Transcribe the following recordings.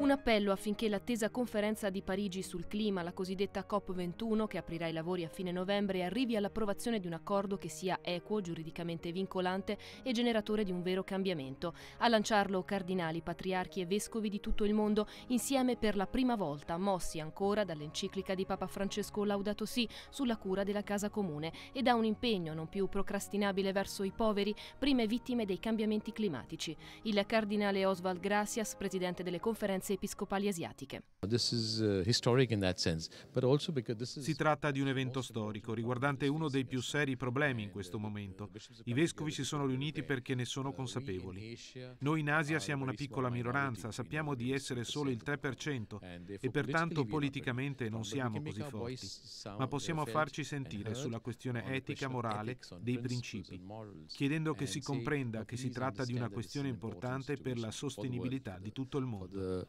Un appello affinché l'attesa conferenza di Parigi sul clima, la cosiddetta COP21, che aprirà i lavori a fine novembre, arrivi all'approvazione di un accordo che sia equo, giuridicamente vincolante e generatore di un vero cambiamento. A lanciarlo cardinali, patriarchi e vescovi di tutto il mondo, insieme per la prima volta, mossi ancora dall'enciclica di Papa Francesco Laudato Si sulla cura della casa comune e da un impegno non più procrastinabile verso i poveri, prime vittime dei cambiamenti climatici. Il cardinale Oswald Gracias, presidente delle conferenze episcopali asiatiche. Si tratta di un evento storico riguardante uno dei più seri problemi in questo momento. I vescovi si sono riuniti perché ne sono consapevoli. Noi in Asia siamo una piccola minoranza, sappiamo di essere solo il 3% e pertanto politicamente non siamo così forti, ma possiamo farci sentire sulla questione etica, morale, dei principi, chiedendo che si comprenda che si tratta di una questione importante per la sostenibilità di tutto il mondo.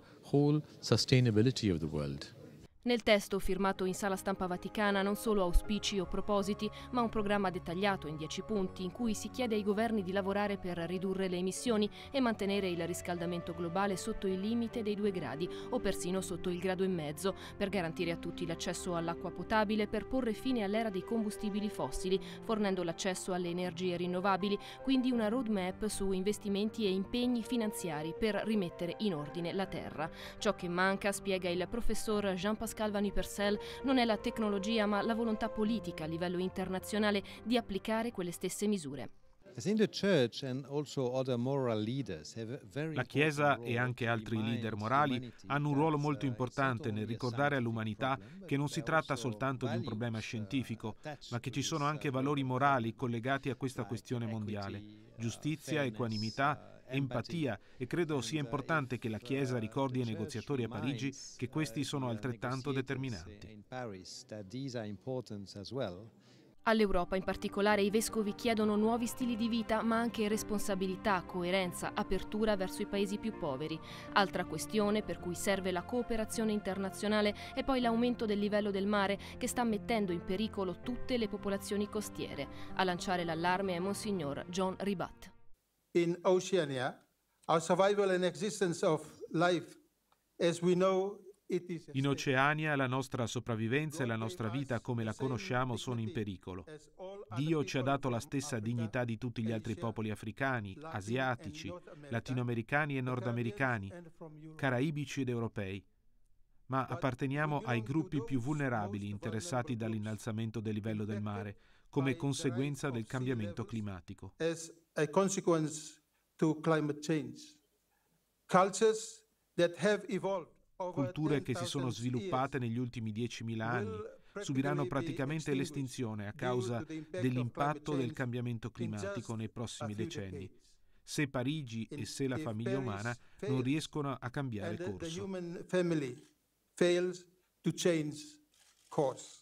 Nel testo firmato in Sala Stampa Vaticana non solo auspici o propositi, ma un programma dettagliato in 10 punti in cui si chiede ai governi di lavorare per ridurre le emissioni e mantenere il riscaldamento globale sotto il limite dei 2 gradi o persino sotto il 1,5 gradi, per garantire a tutti l'accesso all'acqua potabile, per porre fine all'era dei combustibili fossili, fornendo l'accesso alle energie rinnovabili, quindi una roadmap su investimenti e impegni finanziari per rimettere in ordine la terra. Ciò che manca, spiega il professor Jean-Pascal Vanny-Purcell, non è la tecnologia ma la volontà politica a livello internazionale di applicare quelle stesse misure. La Chiesa e anche altri leader morali hanno un ruolo molto importante nel ricordare all'umanità che non si tratta soltanto di un problema scientifico, ma che ci sono anche valori morali collegati a questa questione mondiale: giustizia, equanimità, empatia, e credo sia importante che la Chiesa ricordi ai negoziatori a Parigi che questi sono altrettanto determinanti. All'Europa in particolare i vescovi chiedono nuovi stili di vita, ma anche responsabilità, coerenza, apertura verso i paesi più poveri. Altra questione per cui serve la cooperazione internazionale è poi l'aumento del livello del mare, che sta mettendo in pericolo tutte le popolazioni costiere. A lanciare l'allarme è Monsignor John Ribat. In Oceania, our survival and existence of life as we know. In Oceania la nostra sopravvivenza e la nostra vita come la conosciamo sono in pericolo. Dio ci ha dato la stessa dignità di tutti gli altri popoli africani, asiatici, latinoamericani e nordamericani, caraibici ed europei. Ma apparteniamo ai gruppi più vulnerabili interessati dall'innalzamento del livello del mare come conseguenza del cambiamento climatico. Culture che si sono sviluppate negli ultimi 10.000 anni subiranno praticamente l'estinzione a causa dell'impatto del cambiamento climatico nei prossimi decenni, se Parigi e se la famiglia umana non riescono a cambiare corso.